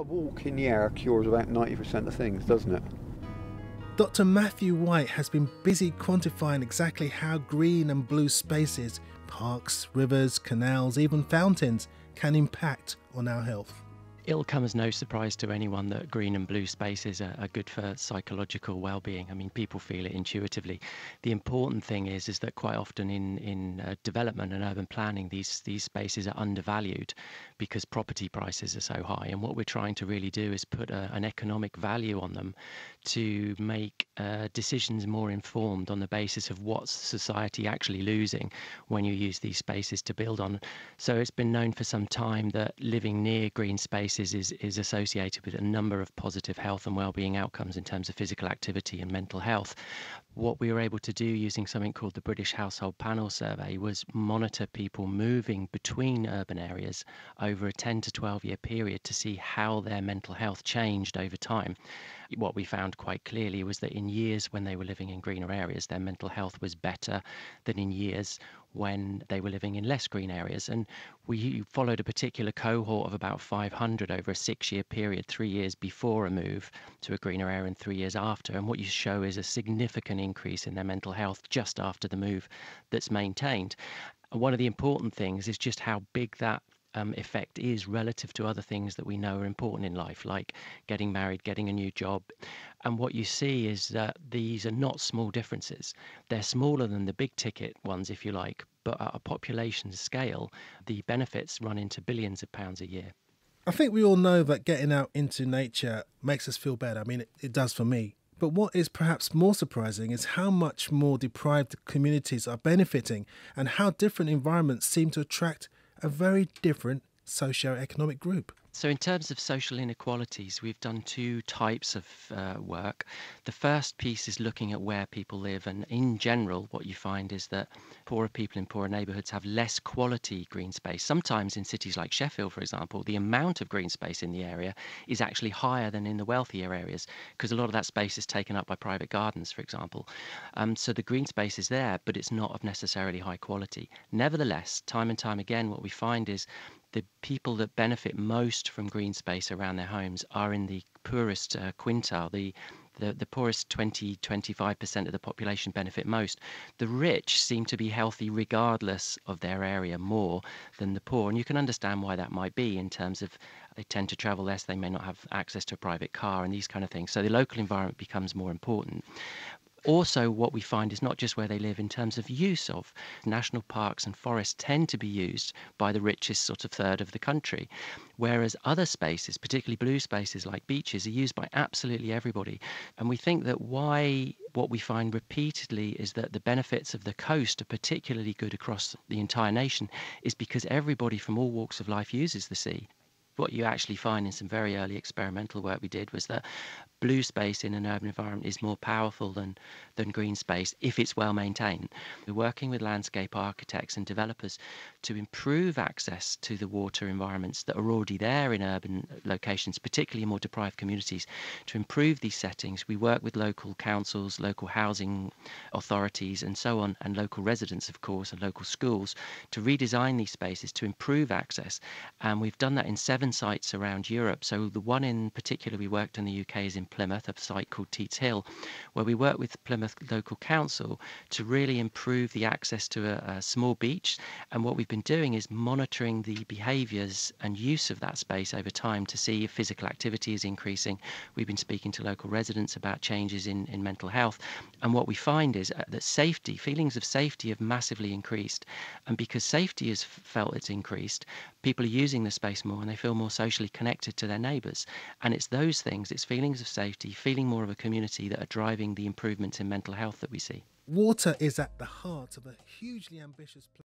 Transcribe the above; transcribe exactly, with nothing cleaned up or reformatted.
A walk in the air cures about ninety percent of things, doesn't it? Doctor Mathew White has been busy quantifying exactly how green and blue spaces, parks, rivers, canals, even fountains, can impact on our health. It'll come as no surprise to anyone that green and blue spaces are, are good for psychological well-being. I mean, people feel it intuitively. The important thing is, is that quite often in in uh, development and urban planning, these these spaces are undervalued because property prices are so high. And what we're trying to really do is put a, an economic value on them to make uh, decisions more informed on the basis of what's society actually losing when you use these spaces to build on. So it's been known for some time that living near green spaces Is, is associated with a number of positive health and well-being outcomes in terms of physical activity and mental health. What we were able to do using something called the British Household Panel Survey was monitor people moving between urban areas over a ten to twelve year period to see how their mental health changed over time. What we found quite clearly was that in years when they were living in greener areas, their mental health was better than in years when they were living in less green areas. And we followed a particular cohort of about five hundred over a six-year period, three years before a move to a greener area and three years after. And what you show is a significant increase in their mental health just after the move that's maintained. And one of the important things is just how big that Um, effect is relative to other things that we know are important in life, like getting married, getting a new job. And what you see is that these are not small differences. They're smaller than the big ticket ones, if you like, but at a population scale, the benefits run into billions of pounds a year. I think we all know that getting out into nature makes us feel better. I mean, it, it does for me. But what is perhaps more surprising is how much more deprived communities are benefiting and how different environments seem to attract a very different socio-economic group. So in terms of social inequalities, we've done two types of uh, work. The first piece is looking at where people live, and in general what you find is that poorer people in poorer neighbourhoods have less quality green space. Sometimes in cities like Sheffield, for example, the amount of green space in the area is actually higher than in the wealthier areas because a lot of that space is taken up by private gardens, for example. Um, so the green space is there, but it's not of necessarily high quality. Nevertheless, time and time again, what we find is the people that benefit most from green space around their homes are in the poorest uh, quintile, the, the the poorest twenty to twenty-five percent of the population benefit most. The rich seem to be healthy regardless of their area more than the poor, and you can understand why that might be in terms of they tend to travel less, they may not have access to a private car and these kind of things. So the local environment becomes more important. Also, what we find is not just where they live in terms of use of national parks and forests tend to be used by the richest sort of third of the country, whereas other spaces, particularly blue spaces like beaches, are used by absolutely everybody. And we think that why what we find repeatedly is that the benefits of the coast are particularly good across the entire nation is because everybody from all walks of life uses the sea. What you actually find in some very early experimental work we did was that blue space in an urban environment is more powerful than, than green space if it's well maintained. We're working with landscape architects and developers to improve access to the water environments that are already there in urban locations, particularly in more deprived communities. To improve these settings, we work with local councils, local housing authorities and so on, and local residents, of course, and local schools to redesign these spaces to improve access. And we've done that in seven sites around Europe. So the one in particular we worked in the U K is in Plymouth, a site called Teats Hill, where we work with Plymouth Local Council to really improve the access to a, a small beach. And what we've been doing is monitoring the behaviours and use of that space over time to see if physical activity is increasing. We've been speaking to local residents about changes in, in mental health. And what we find is that safety, feelings of safety have massively increased. And because safety has felt it's increased, people are using the space more and they feel more socially connected to their neighbours. And it's those things, it's feelings of safety, feeling more of a community that are driving the improvements in mental health that we see. Water is at the heart of a hugely ambitious plan.